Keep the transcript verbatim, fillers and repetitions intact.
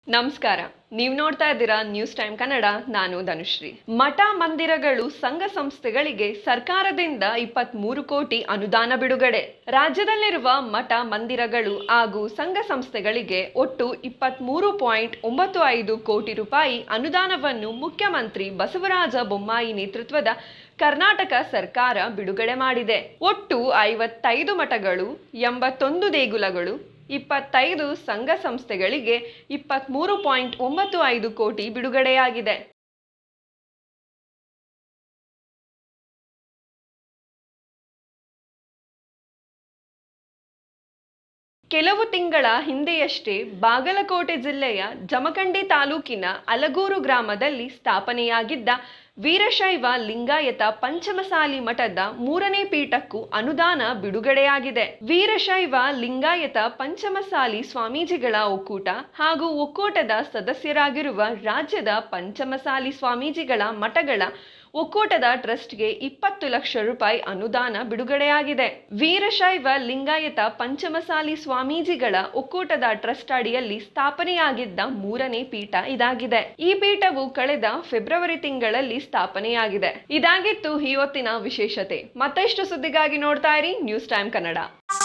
ನಮಸ್ಕಾರ. ನೀವು ನೋಡ್ತಾ ಇದ್ದೀರಾ ನ್ಯೂಸ್ ಟೈಮ್ ಕನ್ನಡ. ನಾನು ಧನುಶ್ರೀ. ಮಠ ಮಂದಿರಗಳು ಸಂಘ ಸಂಸ್ಥೆಗಳಿಗೆ ಸರ್ಕಾರದಿಂದ ಇಪ್ಪತ್ಮೂರು ಕೋಟಿ ಅನುದಾನ ಬಿಡುಗಡೆ. ರಾಜ್ಯದಲ್ಲಿರುವ ಮಠ ಮಂದಿರಗಳು ಹಾಗೂ ಸಂಘ ಸಂಸ್ಥೆಗಳಿಗೆ ಒಟ್ಟು ಇಪ್ಪತ್ಮೂರು ಪಾಯಿಂಟ್ ಒಂಬತ್ತು ಐದು ಕೋಟಿ ರೂಪಾಯಿ ಅನುದಾನವನ್ನು ಮುಖ್ಯಮಂತ್ರಿ ಬಸವರಾಜ ಬೊಮ್ಮಾಯಿ ನೇತೃತ್ವದ ಕರ್ನಾಟಕ ಸರ್ಕಾರ ಬಿಡುಗಡೆ ಮಾಡಿದೆ. ಒಟ್ಟು ಐವತ್ತೈದು ಮಠಗಳು, ಎಂಬತ್ತೊಂದು ದೇಗುಲಗಳು, ಇಪ್ಪತ್ತೈದು ಸಂಘ ಸಂಸ್ಥೆಗಳಿಗೆ ಇಪ್ಪತ್ಮೂರು ಪಾಯಿಂಟ್ ಒಂಬತ್ತು ಐದು ಕೋಟಿ ಬಿಡುಗಡೆಯಾಗಿದೆ. ಕೆಲವು ತಿಂಗಳ ಹಿಂದೆಯಷ್ಟೇ ಬಾಗಲಕೋಟೆ ಜಿಲ್ಲೆಯ ಜಮಖಂಡಿ ತಾಲೂಕಿನ ಅಲಗೂರು ಗ್ರಾಮದಲ್ಲಿ ಸ್ಥಾಪನೆಯಾಗಿದ್ದ ವೀರಶೈವ ಲಿಂಗಾಯತ ಪಂಚಮಸಾಲಿ ಮಠದ ಮೂರನೇ ಪೀಠಕ್ಕೂ ಅನುದಾನ ಬಿಡುಗಡೆಯಾಗಿದೆ. ವೀರಶೈವ ಲಿಂಗಾಯತ ಪಂಚಮಸಾಲಿ ಸ್ವಾಮೀಜಿಗಳ ಒಕ್ಕೂಟ ಹಾಗೂ ಒಕ್ಕೂಟದ ಸದಸ್ಯರಾಗಿರುವ ರಾಜ್ಯದ ಪಂಚಮಸಾಲಿ ಸ್ವಾಮೀಜಿಗಳ ಮಠಗಳ ಒಕ್ಕೂಟದ ಟ್ರಸ್ಟ್ಗೆ ಇಪ್ಪತ್ತು ಲಕ್ಷ ರೂಪಾಯಿ ಅನುದಾನ ಬಿಡುಗಡೆಯಾಗಿದೆ. ವೀರಶೈವ ಲಿಂಗಾಯತ ಪಂಚಮಸಾಲಿ ಸ್ವಾಮೀಜಿಗಳ ಒಕ್ಕೂಟದ ಟ್ರಸ್ಟ್ ಅಡಿಯಲ್ಲಿ ಸ್ಥಾಪನೆಯಾಗಿದ್ದ ಮೂರನೇ ಪೀಠ ಇದಾಗಿದೆ. ಈ ಪೀಠವು ಕಳೆದ ಫೆಬ್ರವರಿ ತಿಂಗಳಲ್ಲಿ ಸ್ಥಾಪನೆಯಾಗಿದೆ. ಇದಾಗಿತ್ತು ಈ ಹೊತ್ತಿನ ವಿಶೇಷತೆ. ಮತ್ತಷ್ಟು ಸುದ್ದಿಗಾಗಿ ನೋಡ್ತಾ ಇರಿ ನ್ಯೂಸ್ ಟೈಮ್ ಕನ್ನಡ.